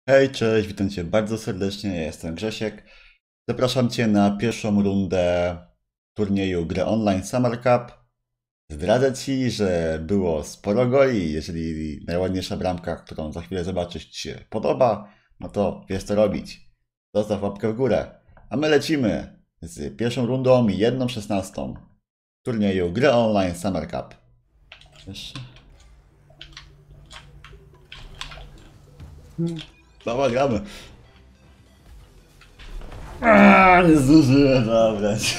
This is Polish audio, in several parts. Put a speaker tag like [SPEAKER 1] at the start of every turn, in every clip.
[SPEAKER 1] Hej, cześć, witam Cię bardzo serdecznie, ja jestem Grzesiek. Zapraszam Cię na pierwszą rundę turnieju gry online Summer Cup. Zdradzę Ci, że było sporo goli. Jeżeli najładniejsza bramka, którą za chwilę zobaczysz, Ci się podoba, no to wiesz co robić. Zostaw łapkę w górę. A my lecimy z pierwszą rundą i 1/16 turnieju gry online Summer Cup. Jeszcze? Dobra, gramy. Nie zdążyłem zabrać.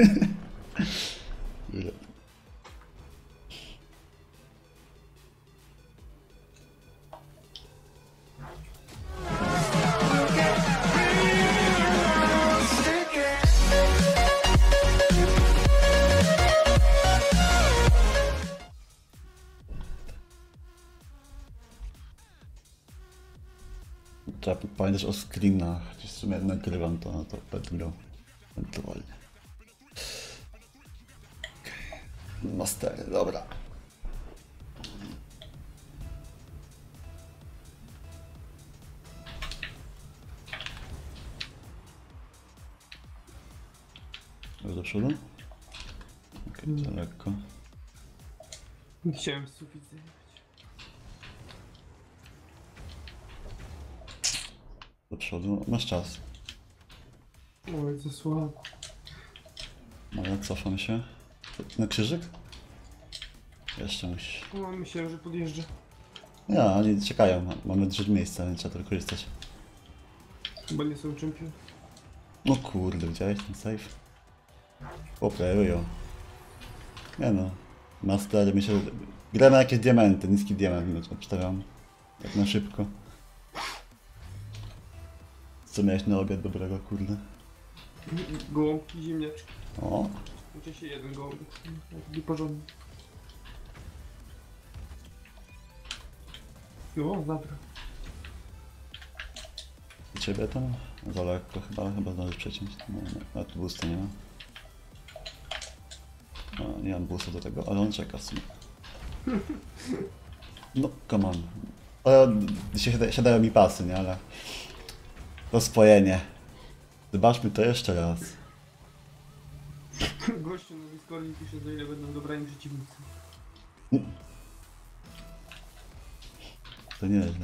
[SPEAKER 1] Trzeba pamiętać o screenach. W sumie jak nagrywam to, no to będę grał ewentualnie. Okay. Mastery, dobra. Do przodu? Okej, okay, za lekko.
[SPEAKER 2] Chciałem sufit zajebać.
[SPEAKER 1] Do przodu, masz czas.
[SPEAKER 2] Oj, za słabo.
[SPEAKER 1] No ja cofam się. Na krzyżyk? Jeszcze musisz.
[SPEAKER 2] No, myślałem, że podjeżdżę.
[SPEAKER 1] Nie, oni czekają. Mamy dużo miejsca, więc trzeba tylko korzystać.
[SPEAKER 2] Chyba nie są czempion.
[SPEAKER 1] No kurde, widziałeś ten save? Operują. Nie no. Master, myślę, że gra na jakieś diamenty, niski diament obstawiam. Tak na szybko. Co miałeś na obiad dobrego, kurde?
[SPEAKER 2] Gołąbki, ziemniaczki.
[SPEAKER 1] O,
[SPEAKER 2] Uczy się jeden gołąbek. Taki porządny. O, dobra.
[SPEAKER 1] u ciebie tam? Za lekko chyba zdążysz przeciąć. No, nawet boosta nie ma. No, nie mam boosta do tego, ale on czeka w sumie. No, come on. Ale dzisiaj siadają mi pasy, nie? Ale... To spojenie. Zobaczmy to jeszcze raz.
[SPEAKER 2] Gościu na Discordzie pisze, za ile będą dobrani przeciwnicy.
[SPEAKER 1] To nieźle.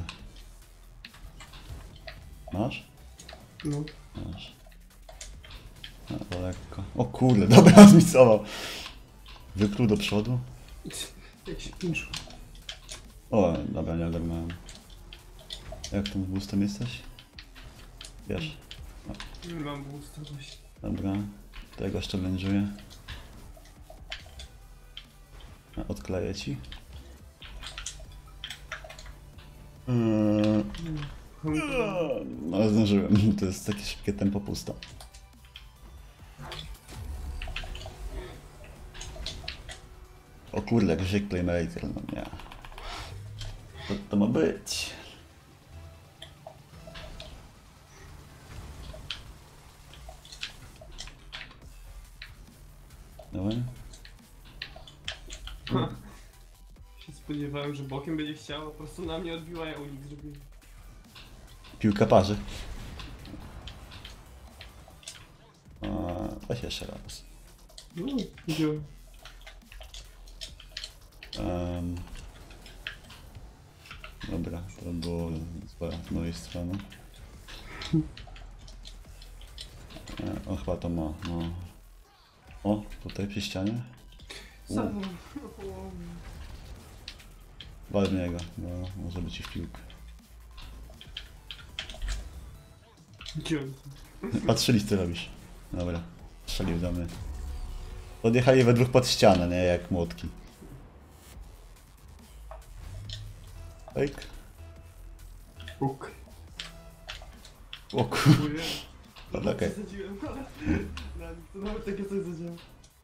[SPEAKER 1] Masz?
[SPEAKER 2] No.
[SPEAKER 1] Masz. No, to lekko. O kurde, dobra, zmisował. Wykluł do przodu.
[SPEAKER 2] Jak się pińszło.
[SPEAKER 1] O, dobra, nie ogarnąłem. Jak tam z boostem jesteś? Wiesz?
[SPEAKER 2] Nie mam boosta właśnie.
[SPEAKER 1] Dobra. Tego jeszcze challenge'uję. Odkleję ci. No zdążyłem. To jest takie szybkie tempo pusta. O kurde, jak Grzyk Playmaker, no nie. Co to ma być? Dawaj.
[SPEAKER 2] Się spodziewałem, że bokiem będzie chciał, po prostu na mnie odbiła, ja unik zrobiłem.
[SPEAKER 1] Piłka parzy. Weź jeszcze raz.
[SPEAKER 2] No, widziałem.
[SPEAKER 1] Dobra, to było złe z mojej strony. On chyba to ma, no. O, tutaj przy ścianie.
[SPEAKER 2] Sam.
[SPEAKER 1] Wal w niego, bo może być i w piłkę.
[SPEAKER 2] Widziałem.
[SPEAKER 1] Patrzyli, co robisz. Dobra, strzelił do mnie. Podjechali we dwóch pod ścianę, nie? Jak młotki. Fake.
[SPEAKER 2] Puk.
[SPEAKER 1] O kur...
[SPEAKER 2] Dziękuję.
[SPEAKER 1] Dobra, okej.
[SPEAKER 2] Zasadziłem, ale... To nawet takie coś zadziało.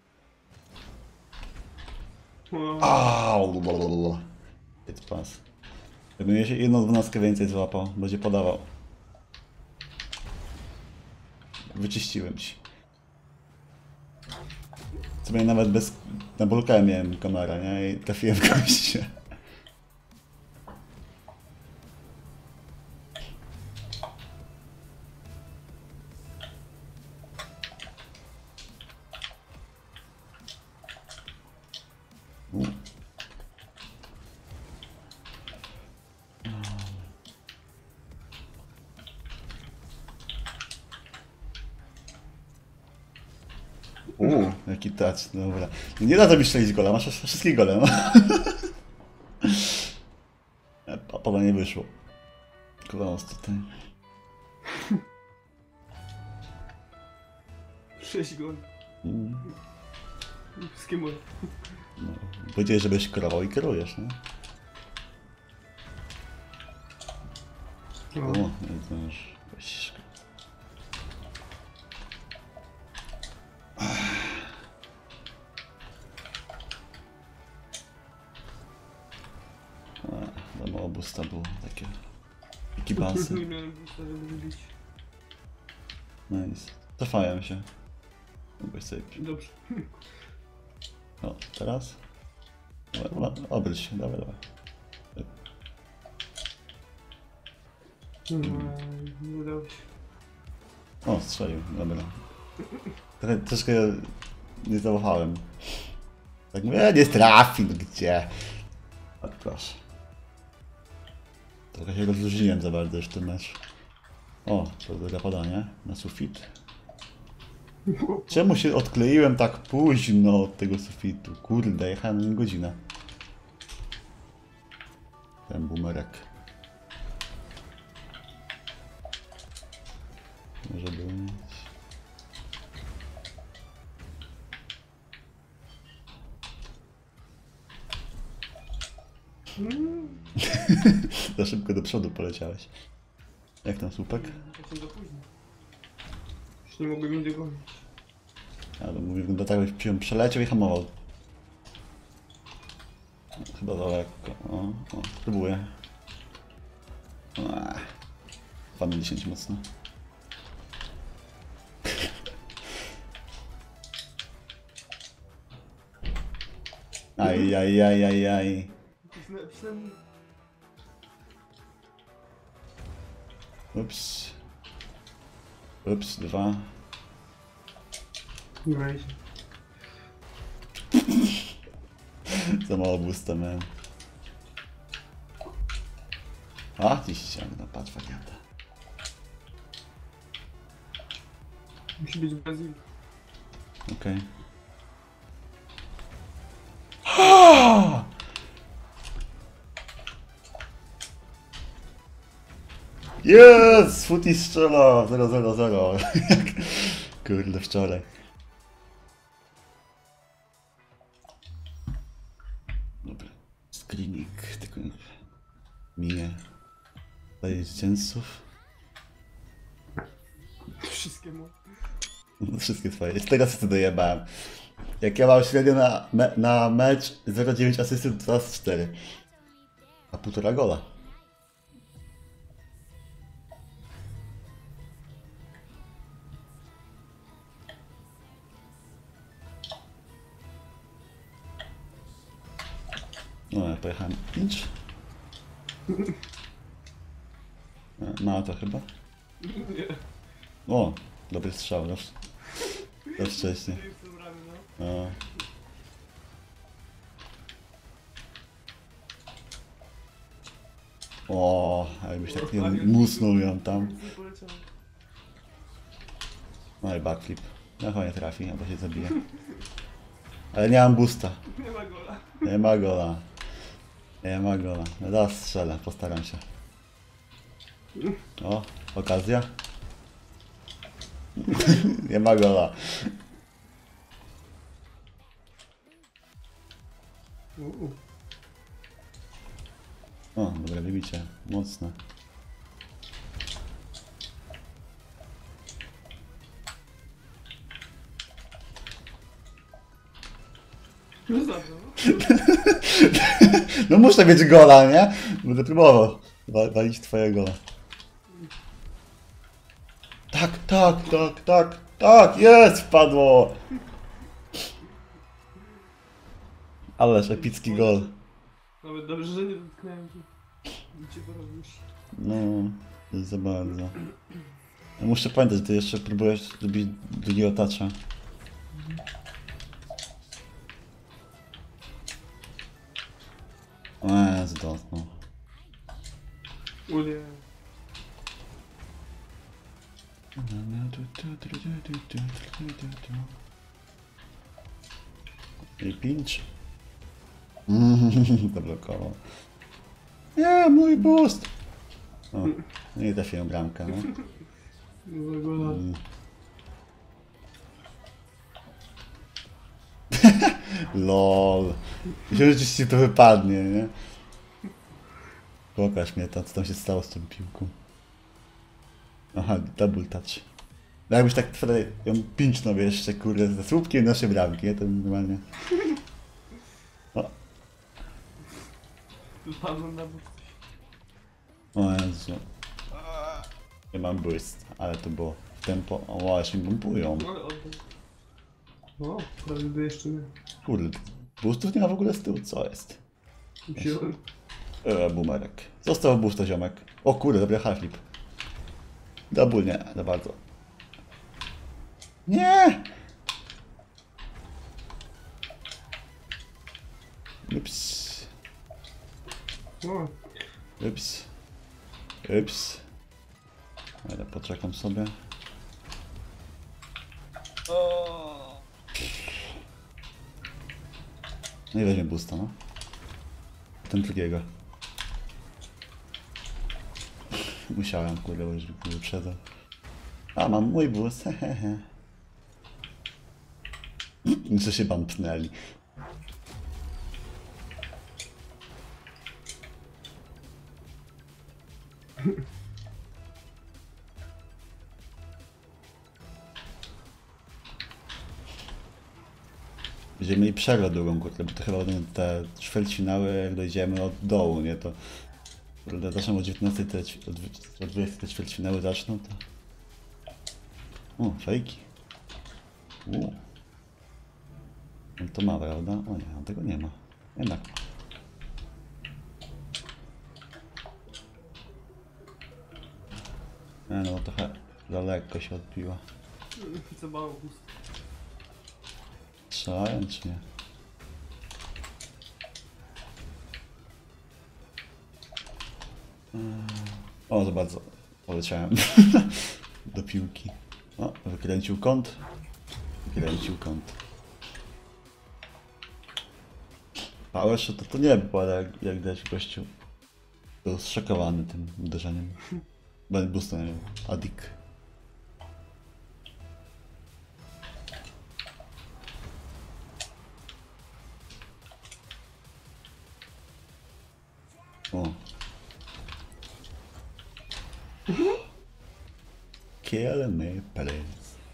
[SPEAKER 1] Au, blablabla. It's pass. Gdybym jeszcze jedną 12 więcej złapał, będzie podawał. Wyczyściłem ci. Co mnie nawet bez... Na bulkę miałem kamerę, nie? I trafiłem w goście. Jaki touch, dobra. Nie da to mi strzelić gola, masz wszystkie gole, no. Papa nie wyszło. Kulaus tutaj.
[SPEAKER 2] 6 goli. Wszystkie moje.
[SPEAKER 1] No, powiedziałeś, żebyś kierował i kierujesz, nie?
[SPEAKER 2] No.
[SPEAKER 1] O, no to już... Za mało busta było, takie... Ekibansy.
[SPEAKER 2] Nie miałem busta, żeby wybić.
[SPEAKER 1] Nice. Cofają się. Mógłbyś sobie...
[SPEAKER 2] Dobrze.
[SPEAKER 1] O, teraz? Obróć się, dawaj, dawaj.
[SPEAKER 2] Nie udało się.
[SPEAKER 1] O, strzelił, dobra. Troszkę nie zauwachałem. Tak mówię, nie trafi, no gdzie? Tak, proszę. Trochę się rozluźniłem za bardzo już ten mecz. O, to dobre podanie na sufit. Czemu się odkleiłem tak późno od tego sufitu? Kurde, jechałem godzinę. Ten bumerek. Może być. Za szybko do przodu poleciałeś. Jak tam słupek?
[SPEAKER 2] Jestem za późno. Już nie mogłem mnie dogonić.
[SPEAKER 1] Ale mówię, wygląda tak, jakbyś się przeleciał i hamował. Chyba za lekko. O, spróbuję. 2 na 10 mocno. Aj. Ups. Ups, 2.
[SPEAKER 2] Weź.
[SPEAKER 1] Za mało boosta, man. A, gdzieś ściągnę, patrz warianta.
[SPEAKER 2] Musi być w Brazylii.
[SPEAKER 1] Okej. Jest! Footy strzela! 0-0-0. Kurde, wczoraj. Dobra. Screening, tylko minie. Daję zwycięzców.
[SPEAKER 2] Wszystkie moje.
[SPEAKER 1] No, wszystkie twoje. Teraz to dojebałem. Jak ja mam średnio na mecz 0,9 asysty, to teraz 4. A 1,5 gola. No, ja pojechałem 5. Ma to chyba.
[SPEAKER 2] Nie.
[SPEAKER 1] O, dobry strzał, już wcześnie.
[SPEAKER 2] Jestem rany, no.
[SPEAKER 1] No. O, jakbyś tak nie musnął ją tam.
[SPEAKER 2] Nic nie poleciało.
[SPEAKER 1] No i backflip. No chyba nie trafi, albo się zabije. Ale nie mam boosta.
[SPEAKER 2] Nie ma gola.
[SPEAKER 1] Nie ma gola. Nie ma gola. No teraz strzelę, postaram się. O, okazja. Nie ma gola. O, dobre wybicie. Mocne.
[SPEAKER 2] No zabrał.
[SPEAKER 1] No muszę mieć gola, nie? Będę próbował walić twoje gola. Tak, jest, wpadło! Ależ epicki gol.
[SPEAKER 2] Nawet dobrze, że nie dotknąłem cię. Nic cię porobisz.
[SPEAKER 1] No, to jest za bardzo. Ja muszę pamiętać, że ty jeszcze próbujesz zrobić drugiego toucha. Zdostał.
[SPEAKER 2] Ulie.
[SPEAKER 1] I pinch. Zablokował. Nie, mój boost! O, nie trafiłem bramkę, no. LOL. Myślałem, że ci to wypadnie, nie? Pokaż mnie tam, co tam się stało z tą piłką. Aha, double touch. No jakbyś tak wtedy ją pinchnął jeszcze, kurde, ze słupkiem nasze bramki, nie? To normalnie... O.
[SPEAKER 2] Padłem na bok.
[SPEAKER 1] O Jezu. Nie mam boost, ale to było w tempo. O, aż mi bombują.
[SPEAKER 2] Ale oddaj. O, prawie by jeszcze nie.
[SPEAKER 1] Kurde, boostów nie ma w ogóle z tyłu, co jest?
[SPEAKER 2] Wziąłem.
[SPEAKER 1] Boomerek. Został boosta, ziomek. O kurde, dobra, halflip. Double nie, za bardzo. Nie! Ups.
[SPEAKER 2] O,
[SPEAKER 1] Ups. Ups. Ale poczekam sobie. No i weźmie boosta, no. Ten drugiego. Musiałem, kurde, bo już wyprzedzał. A, mam mój boost, hehehe. Co się bumpnęli. Będziemy mieli przerwę długą, kurde, bo to chyba będą te ćwierćfinały, jak dojdziemy od dołu, nie? To... Kurde, zaczną o 19, o 20 te ćwierćfinały zaczną, to... O, fejki. On to ma, prawda? O nie, on tego nie ma. Jednak. No, trochę za lekko się odbiła.
[SPEAKER 2] co mało gust.
[SPEAKER 1] Strzelają czy nie? O, za bardzo poleciałem do piłki. O, wykręcił kąt. Wykręcił kąt. Power shot to nie było, ale jak dać gościu był zszokowany tym uderzeniem. Będę boosta, nie wiem. Adik. O. Kill me, please.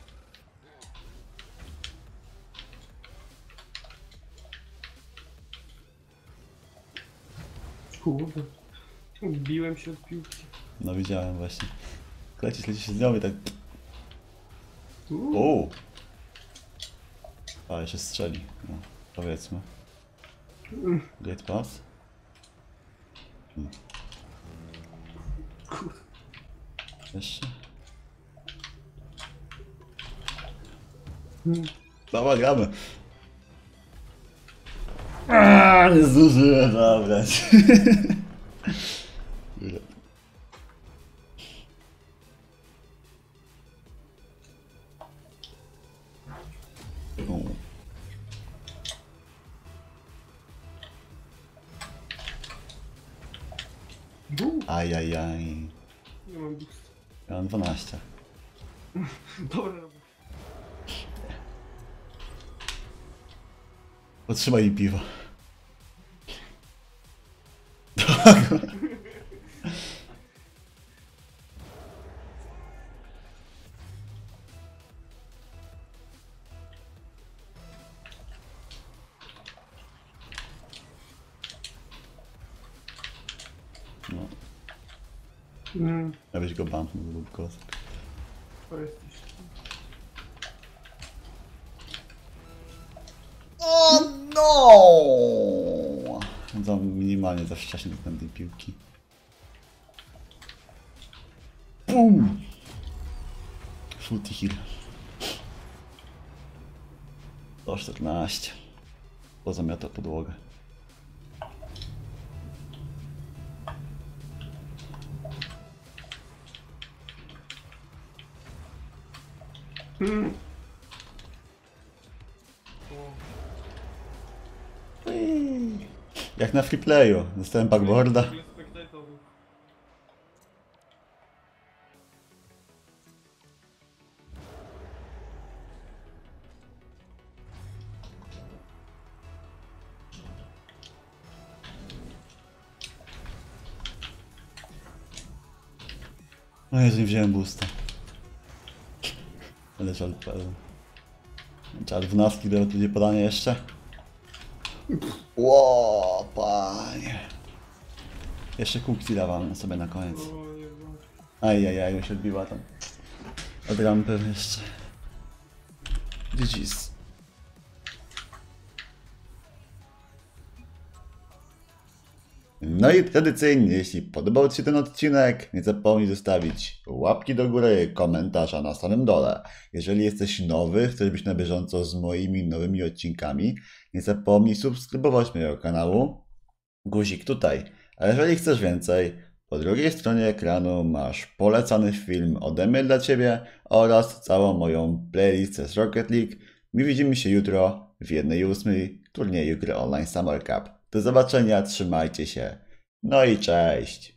[SPEAKER 2] Kurde. Biłem się od piłki.
[SPEAKER 1] No widziałem właśnie. Leci się z nią i tak... O! Ale się strzeli, no, powiedzmy. Gate pass.
[SPEAKER 2] Kurde.
[SPEAKER 1] Jeszcze? Dobra, gramy. Nie zdążyłem zabrać. Ajajaj.
[SPEAKER 2] Nie mam gust.
[SPEAKER 1] Ja mam 12.
[SPEAKER 2] Dobra robota.
[SPEAKER 1] Potrzymaj mi piwo. No, ja byś go bumpnął lub kosek.
[SPEAKER 2] To jesteś.
[SPEAKER 1] O no! Za minimalnie za wcześnie do tej piłki. Pum! Shooty hill. 114. Pozamiata podłogę. Jak na freeplayu. Dostałem backboarda.
[SPEAKER 2] W ogóle spectatorów.
[SPEAKER 1] No Jezu, nie wziąłem boosta. Ale żal pełen. Trzeba 12 do będzie podanie jeszcze. Ło, panie. Jeszcze kukci dawam sobie na koniec.
[SPEAKER 2] O nie, no.
[SPEAKER 1] Ajajaj, mi się odbiła tam. Od rampy jeszcze. GG's. No i tradycyjnie, jeśli podobał Ci się ten odcinek, nie zapomnij zostawić łapki do góry, komentarza na samym dole. Jeżeli jesteś nowy, chcesz być na bieżąco z moimi nowymi odcinkami, nie zapomnij subskrybować mojego kanału. Guzik tutaj. A jeżeli chcesz więcej, po drugiej stronie ekranu masz polecany film ode mnie dla Ciebie oraz całą moją playlistę z Rocket League. My widzimy się jutro w 1/8 turnieju gry online Summer Cup. Do zobaczenia, trzymajcie się. No i cześć!